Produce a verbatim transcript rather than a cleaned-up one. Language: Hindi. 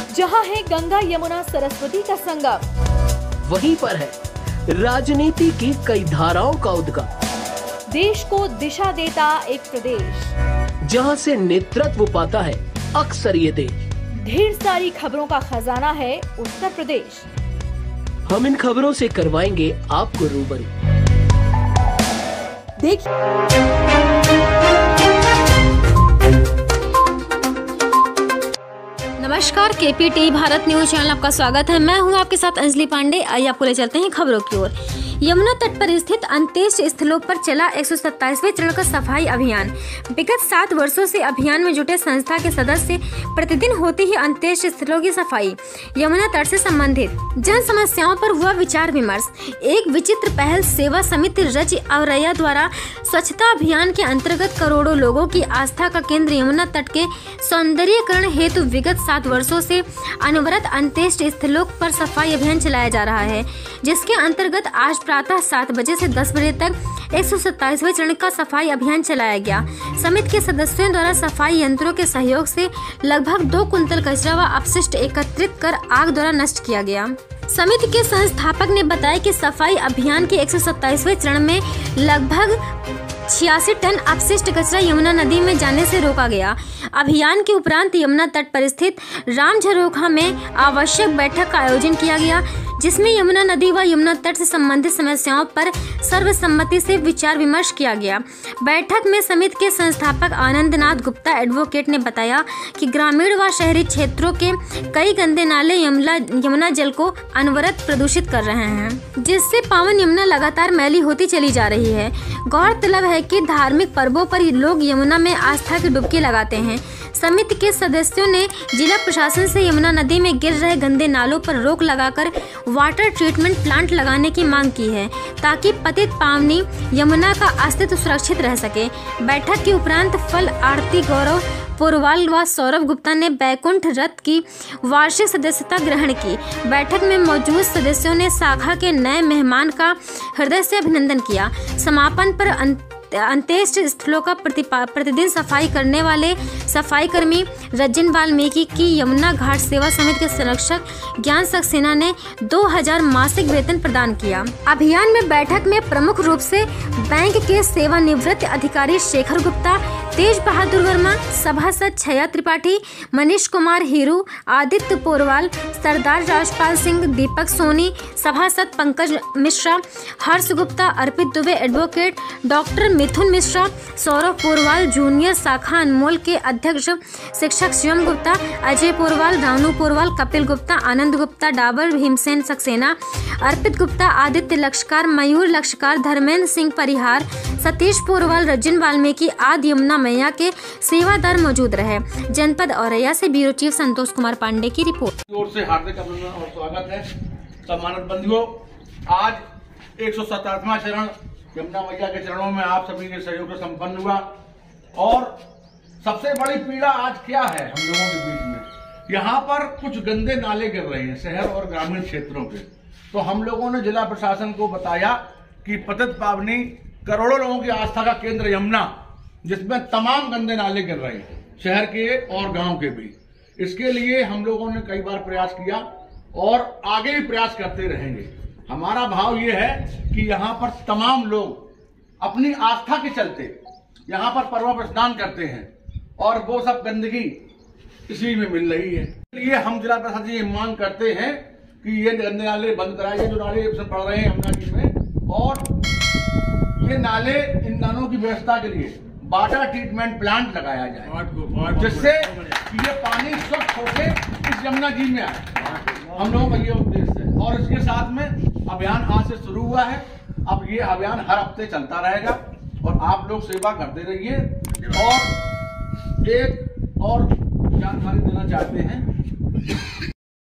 जहां है गंगा यमुना सरस्वती का संगम, वहीं पर है राजनीति की कई धाराओं का उद्गम। देश को दिशा देता एक प्रदेश, जहां से नेतृत्व पाता है अक्सर ये देश। ढेर सारी खबरों का खजाना है उत्तर प्रदेश। हम इन खबरों से करवाएंगे आपको रूबरू। देखिए नमस्कार, केपीटी भारत न्यूज चैनल आपका स्वागत है। मैं हूं आपके साथ अंजलि पांडे। आइए आपको ले चलते हैं खबरों की ओर। यमुना तट पर स्थित अंत्येष्टि स्थलों पर चला एक सौ सत्ताईसवें चरण का सफाई अभियान। विगत सात वर्षों से अभियान में जुटे संस्था के सदस्य प्रतिदिन होती ही अंत्येष्टि स्थलों की सफाई, यमुना तट से संबंधित जन समस्याओं पर हुआ विचार विमर्श। एक विचित्र पहल सेवा समिति रज औरैया द्वारा स्वच्छता अभियान के अंतर्गत करोड़ों लोगों की आस्था का केंद्र यमुना तट के सौंदर्यीकरण हेतु विगत सात वर्षों से अनवरत अंत्येष्टि स्थलों पर सफाई अभियान चलाया जा रहा है, जिसके अंतर्गत आज प्रातः सात बजे से दस बजे तक एक सौ सत्ताईसवें चरण का सफाई अभियान चलाया गया। समिति के सदस्यों द्वारा सफाई यंत्रों के सहयोग से लगभग दो कुंतल कचरा व अपशिष्ट एकत्रित कर आग द्वारा नष्ट किया गया। समिति के संस्थापक ने बताया कि सफाई अभियान के एक सौ सत्ताईसवें चरण में लगभग छियासी टन अपशिष्ट कचरा यमुना नदी में जाने से रोका गया। अभियान के उपरांत यमुना तट पर स्थित राम झरोखा में आवश्यक बैठक का आयोजन किया गया, जिसमें यमुना नदी व यमुना तट से संबंधित समस्याओं पर सर्वसम्मति से विचार विमर्श किया गया। बैठक में समिति के संस्थापक आनंदनाथ गुप्ता एडवोकेट ने बताया कि ग्रामीण व शहरी क्षेत्रों के कई गंदे नाले यमुना यमुना जल को अनवरत प्रदूषित कर रहे हैं, जिससे पावन यमुना लगातार मैली होती चली जा रही है। गौरतलब है कि धार्मिक पर्वों पर लोग यमुना में आस्था की डुबकी लगाते हैं। समिति के सदस्यों ने जिला प्रशासन से यमुना नदी में गिर रहे गंदे नालों पर रोक लगाकर वाटर ट्रीटमेंट प्लांट लगाने की मांग की है, ताकि पतित पावनी यमुना का अस्तित्व सुरक्षित रह सके। बैठक के उपरांत फल आरती गौरव पोरवाल व सौरभ गुप्ता ने बैकुंठ रथ की वार्षिक सदस्यता ग्रहण की। बैठक में मौजूद सदस्यों ने शाखा के नए मेहमान का हृदय से अभिनंदन किया। समापन पर अंत्येष्टि स्थलों का प्रतिदिन सफाई करने वाले सफाई कर्मी रजन वाल्मीकि की यमुना घाट सेवा समिति के संरक्षक ज्ञान सक्सेना ने दो हज़ार मासिक वेतन प्रदान किया। अभियान में बैठक में प्रमुख रूप से बैंक के सेवानिवृत्त अधिकारी शेखर गुप्ता, तेज बहादुर वर्मा, सभासद छया त्रिपाठी, मनीष कुमार हीरू, आदित्य पोरवाल, सरदार राजपाल सिंह, दीपक सोनी, सभासद Pankaj Mishra, Harsh Gupta, Arpit Dubey advocate, doctor Mithun Mishra, Saurabh Porwal, junior शाखा अनमोल के अध्यक्ष शिक्षक शिवम गुप्ता, अजय पोरवाल, रानू पोरवाल, कपिल गुप्ता, आनंद गुप्ता, डाबर भीमसेन सक्सेना, अर्पित गुप्ता, आदित्य लक्षकार, मयूर लक्षकार, धर्मेंद्र सिंह परिहार, सतीश पोरवाल, रजन वाल्मीकि आदि यमुना मैया के सेवादार मौजूद रहे। जनपद औरैया से ब्यूरो चीफ संतोष कुमार पांडे की रिपोर्ट। ओर से हार्दिक अभिनंदन और स्वागत है। सम्मानित बंधुओं, आज एक सौ सत्ताईसवां चरण यमुना मैया के चरणों में आप सभी के सहयोग से संपन्न हुआ। और सबसे बड़ी पीड़ा आज क्या है हम लोगों के बीच में, यहाँ पर कुछ गंदे नाले गिर रहे हैं शहर और ग्रामीण क्षेत्रों के। तो हम लोगों ने जिला प्रशासन को बताया कि पतित पावनी करोड़ों लोगों की आस्था का केंद्र यमुना, जिसमें तमाम गंदे नाले गिर रहे हैं शहर के और गांव के भी। इसके लिए हम लोगों ने कई बार प्रयास किया और आगे भी प्रयास करते रहेंगे। हमारा भाव ये है कि यहाँ पर तमाम लोग अपनी आस्था के चलते यहाँ पर पर्व पर स्नान करते हैं और वो सब गंदगी इसी में मिल रही है। इसलिए हम जिला प्रशासन से ये मांग करते हैं कि ये गंदे नाले बंद कराए, जो नाले पड़ रहे हैं यमुना जी में, और ये नाले इन नालों की व्यवस्था के लिए वाटर ट्रीटमेंट प्लांट लगाया जाए, जिससे ये पानी स्वच्छ होकर इस यमुना जी में आए। हम लोगों का ये उद्देश्य है। और इसके साथ में अभियान आज से शुरू हुआ है। अब ये अभियान हर हफ्ते चलता रहेगा और आप लोग सेवा करते रहिए। और एक और जानकारी देना चाहते हैं